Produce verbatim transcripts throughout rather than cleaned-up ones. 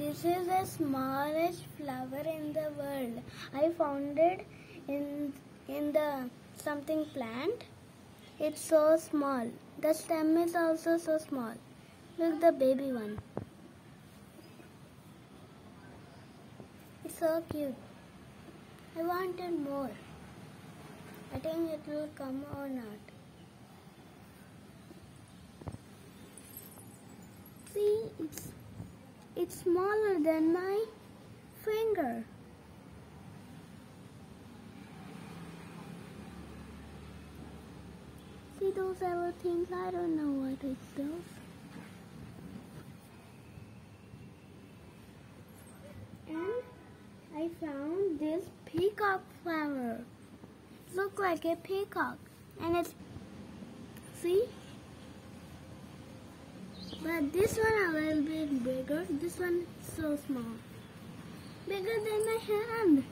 This is the smallest flower in the world. I found it in in the something plant. It's so small. The stem is also so small. Look, the baby one. It's so cute. I wanted more. I think it will come or not. See, it's it's smaller than my finger. See those little things? I don't know what it's those. And I found this peacock flower. Look like a peacock. And it's, see? But this one a little bit bigger. This one is so small. Bigger than my hand.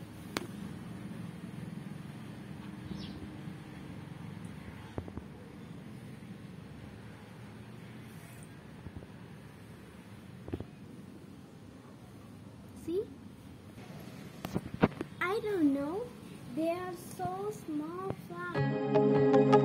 See? I don't know. They are so small flowers.